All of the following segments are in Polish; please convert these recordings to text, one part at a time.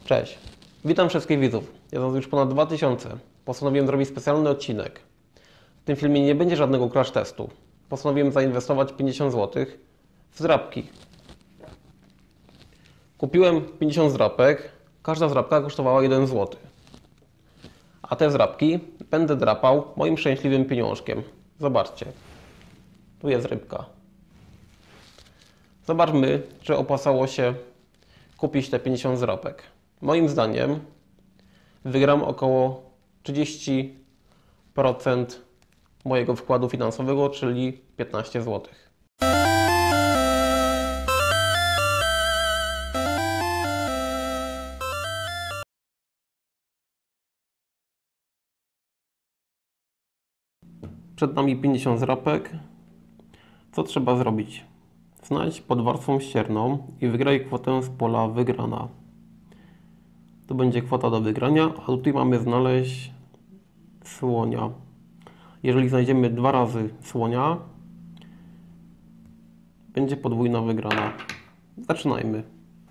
Cześć, witam wszystkich widzów. Jest nas już ponad 2000. Postanowiłem zrobić specjalny odcinek. W tym filmie nie będzie żadnego crash testu. Postanowiłem zainwestować 50 zł w zdrapki. Kupiłem 50 zdrapek. Każda zdrapka kosztowała 1 zł. A te zdrapki będę drapał moim szczęśliwym pieniążkiem. Zobaczcie. Tu jest rybka. Zobaczmy, czy opłacało się kupić te 50 zdrapek. Moim zdaniem wygram około 30% mojego wkładu finansowego, czyli 15 zł. Przed nami 50 zdrapek. Co trzeba zrobić? Znajdź pod warstwą ścierną i wygraj kwotę z pola wygrana. To będzie kwota do wygrania, a tutaj mamy znaleźć słonia. Jeżeli znajdziemy 2 razy słonia, będzie podwójna wygrana. Zaczynajmy.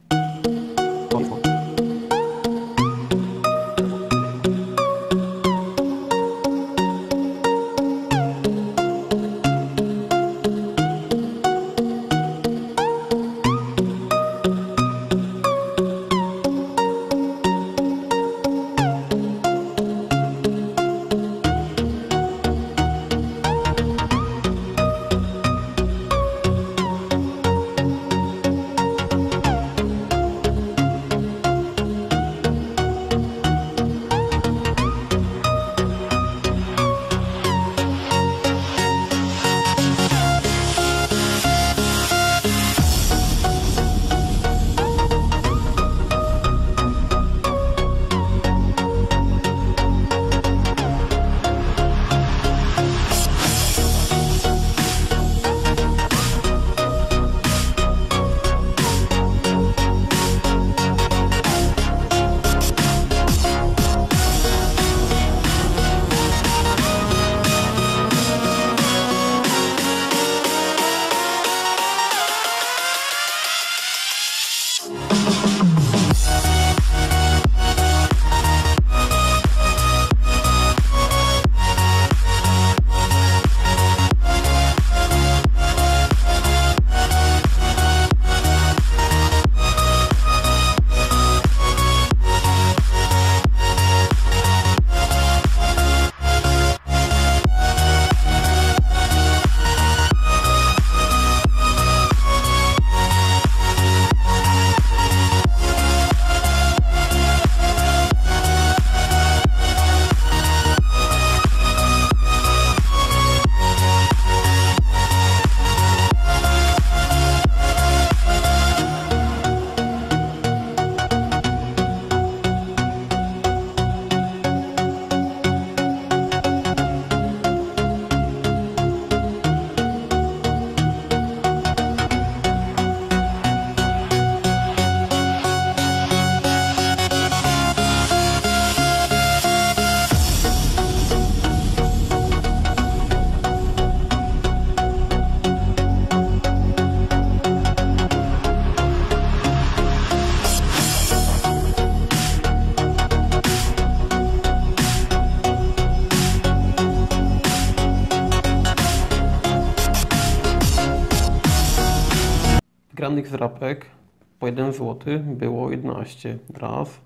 Wygranych zdrapek po 1 zł było 11. Raz,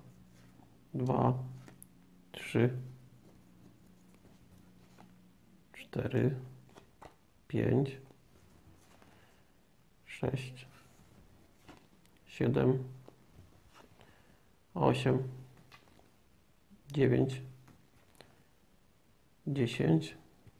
2, 3, 4, 5, 6, 7, 8, 9, 10,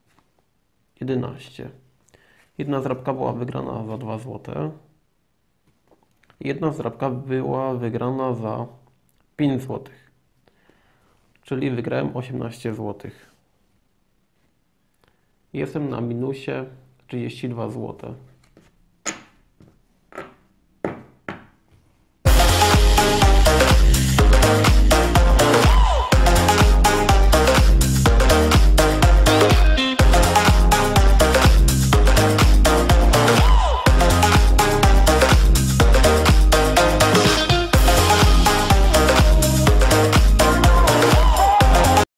11. Jedna zdrapka była wygrana za 2 zł. Jedna zdrapka była wygrana za 5 zł. Czyli wygrałem 18 zł. Jestem na minusie 32 zł.